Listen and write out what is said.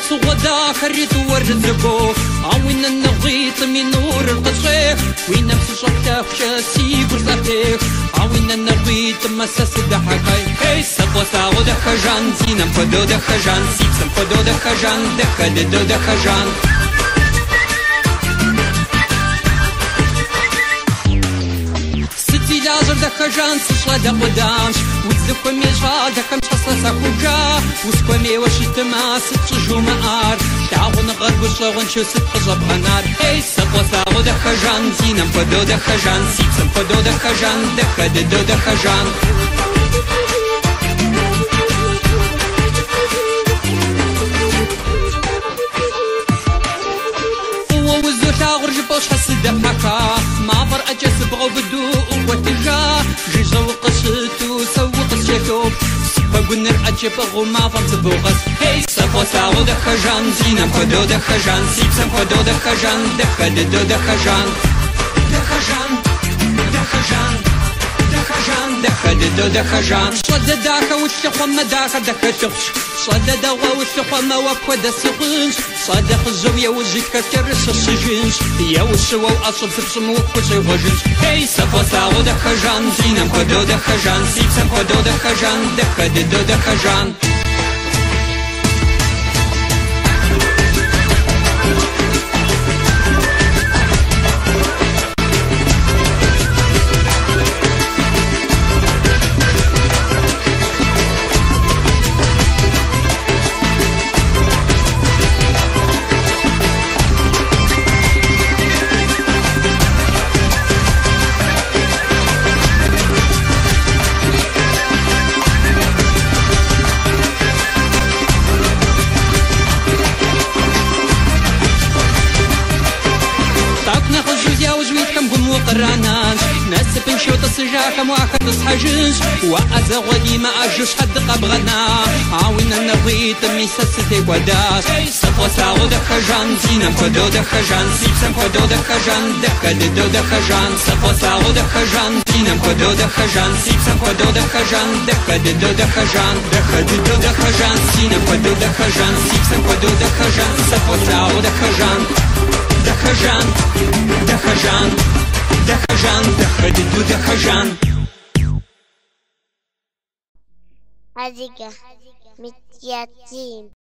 صغدا خريت ورد زبوف عوين النغيط من نور القصيف وين نفس شطاف شاسي برزاتيف عوين النغيط مساس دحكاي هي سبوا ساغو دكا جان زينم فدو دكا جان سيبسم فدو دكا جان دكا ددو دكا جان ستي لازر دكا جان سشلا دا قدامش وتزكو ميجا دكا مشخصة ساكوجا وسكو ميوا شتما ستجو مآر تعاون غرب وشغن شو ستقجب غنار هي سبوا ساغو دكا جان زينم فدو دكا جان سيبسم فدو دكا جان دكا ددو دكا جان غرج بوش حسد بحكا ما فر أجس بغو بدو وتجا جيجا وقشتو سوق الشيكوب سبقو نرأجي بغو ما فر تبوغس هي سبو ساغو دكا جان زينم فدو دكا جان سيبسم فدو دكا جان دكا ددو دكا جان دكا جان دكا جان دكا جان دكا ددو دكا جان صد داكا وشخو مداكا دكا تخش صد دوا وشخو ما وكو دسيقنش صدق الزوية وزيك كترس السجنش يا وسوا وأصل سبسم وكوسي وجنش هي سبوا ساغو دكا جان زينم فدو دكا جان سيبسم فدو دكا جان دكا ددو دكا جان قراناش ناس بنشوط السجاكة مواكب تصحجنش وأزغلي ما أجوش حد قبغنا عاونا نغيط ميساستي وداش سفو ساغو دكا جان زينم فدو دكا جان سيبسم فدو دكا جان دكا ددو دكا جان سفو ساغو دكا جان زينم فدو دكا جان سيبسم فدو دكا جان دكا ددو دكا جان دكا ددو دكا جان زينم فدو دكا جان سيبسم فدو دكا جان سفو ساغو دكا جان دكا جان دكا جان دكا جان دكا ددو دكا جان هذيك متياتين